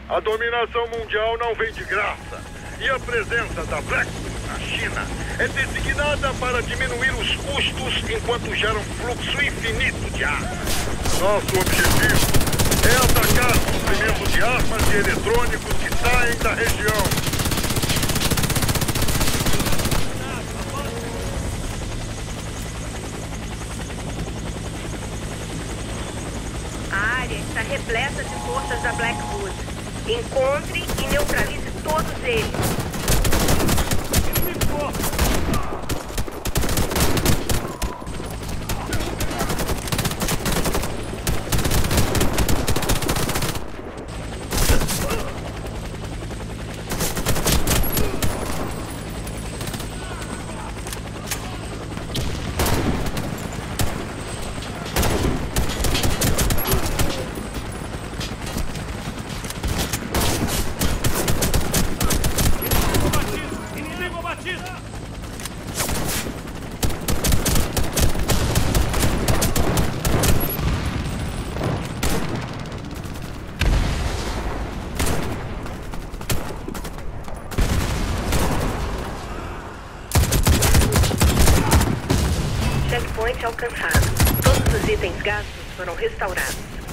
A dominação mundial não vem de graça. E a presença da Black na China é designada para diminuir os custos enquanto gera um fluxo infinito de armas. Nosso objetivo é atacar o suprimento de armas e eletrônicos que saem da região. A área está repleta de forças da Blackwood. Encontre e neutralize todos eles. Checkpoint alcançado. Todos os itens gastos foram restaurados.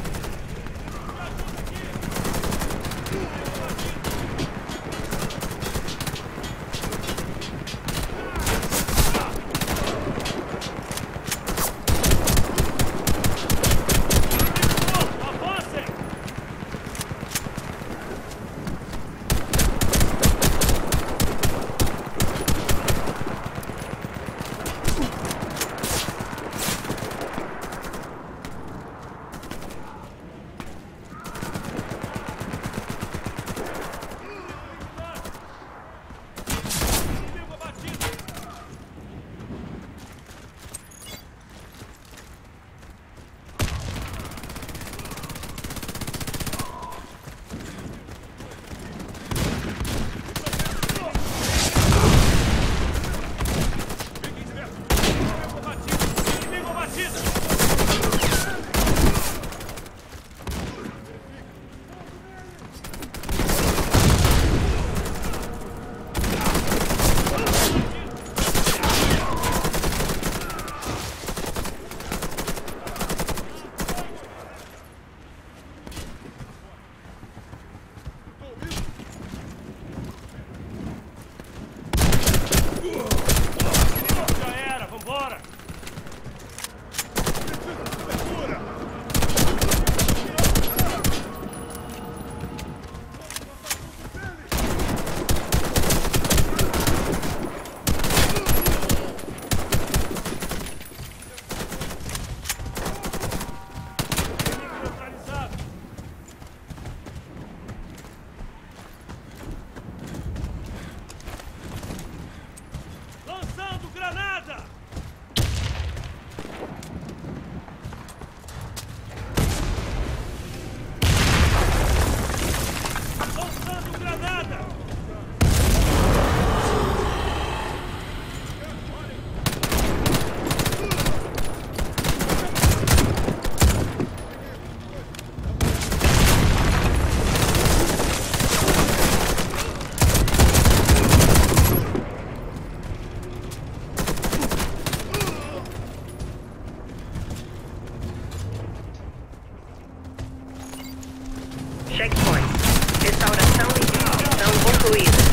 Checkpoint. Restauração e destruição concluída.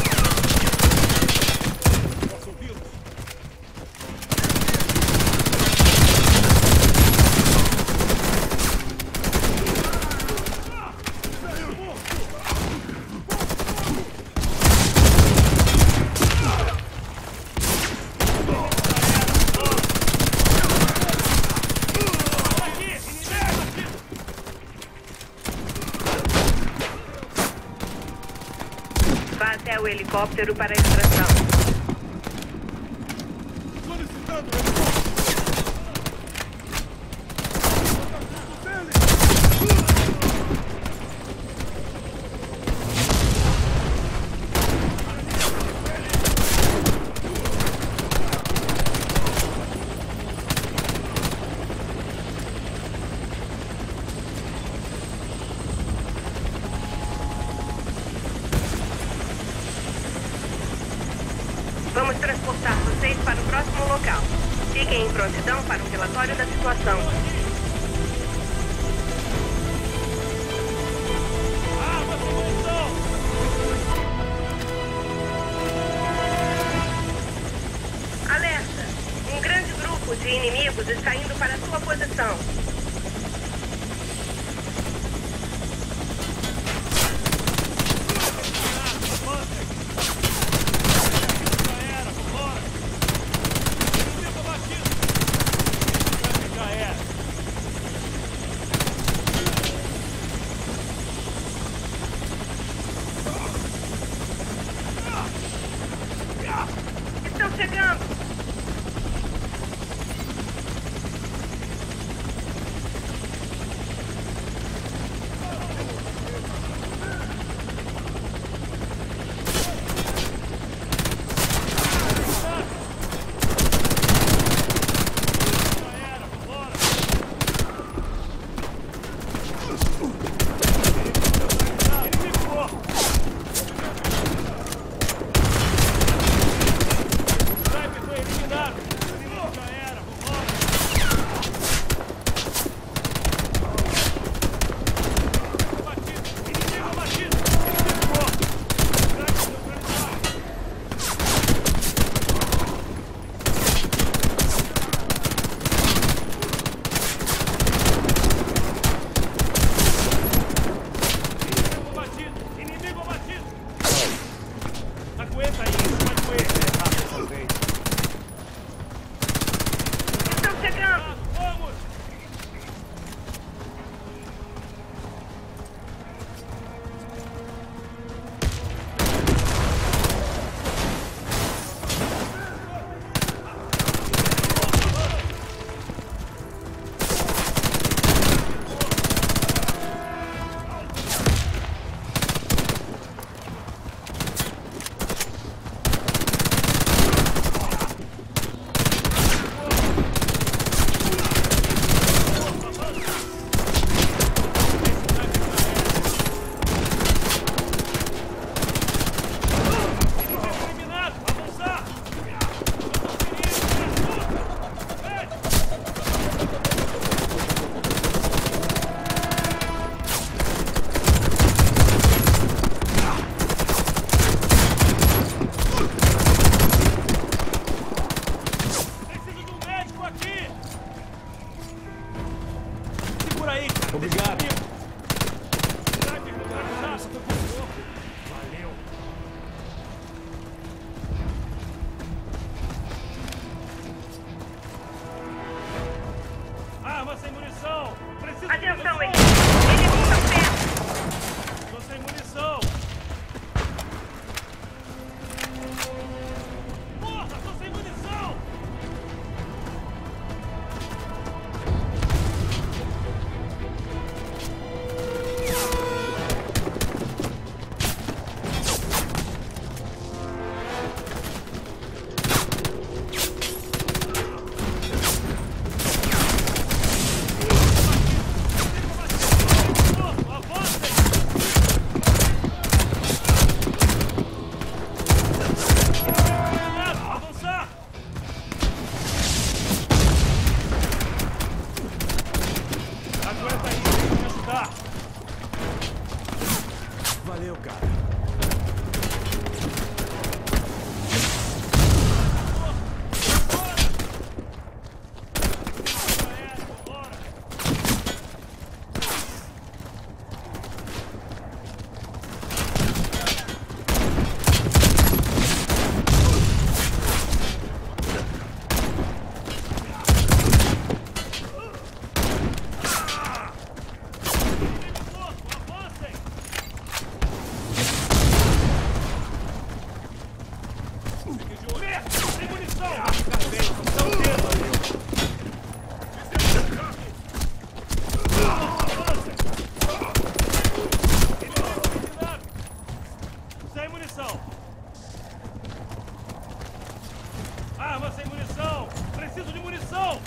Vá até o helicóptero para a extração. Solicitando helicóptero. Vamos transportar vocês para o próximo local. Fiquem em prontidão para um relatório da situação. Alerta! Um grande grupo de inimigos está indo para a sua posição. Estão chegando! Obrigado. Valeu. Arma sem munição. Preciso Atenção, de munição. equipe! Eles estão perto! Tô sem munição. Porra, tô sem munição. Valeu, cara. Arma sem munição! Preciso de munição!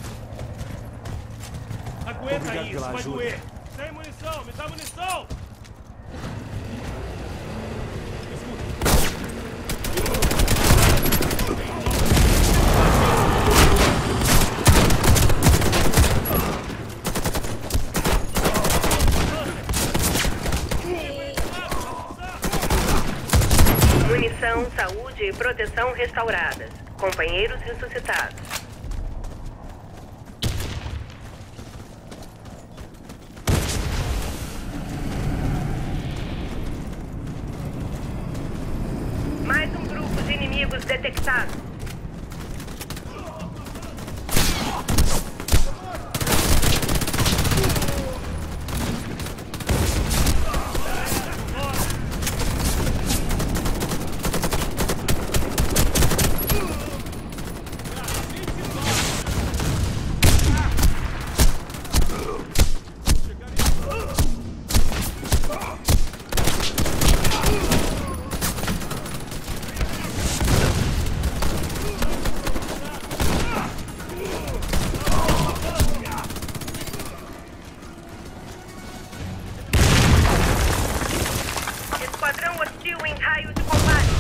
Aguenta Obrigado isso, pela vai ajuda. doer! Sem munição! Me dá munição! Munição, saúde e proteção restauradas. Companheiros ressuscitados. Mais um grupo de inimigos detectado. Esquadrão hostil em raio de combate.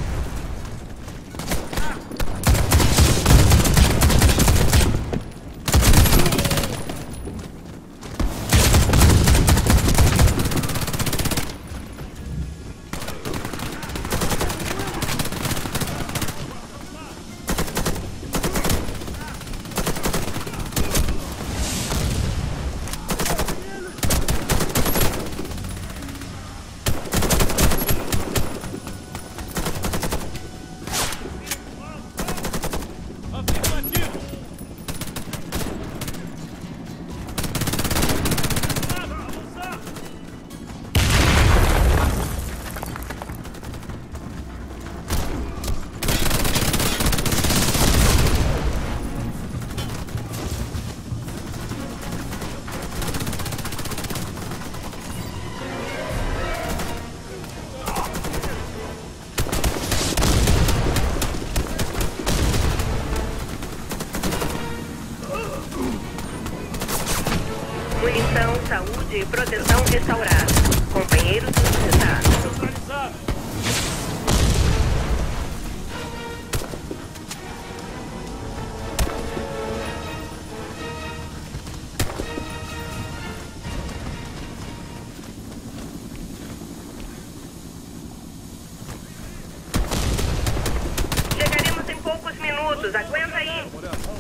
Munição, saúde e proteção restaurada. Companheiros ressuscitados. Neutralizado. Chegaremos em poucos minutos. Aguenta aí.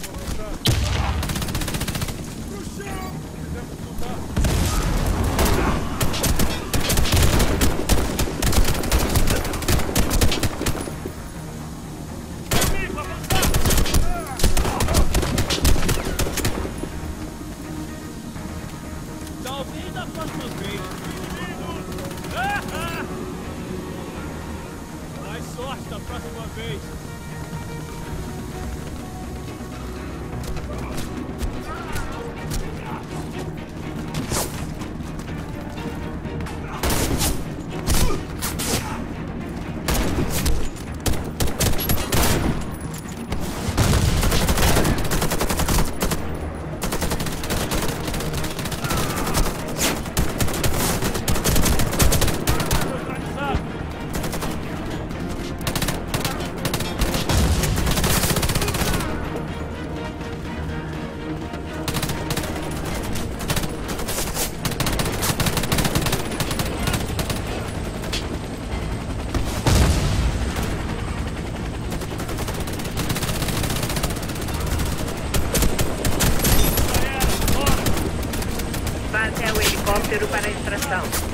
Talvez da próxima vez. Mais sorte da próxima vez. Vá até o helicóptero para a extração.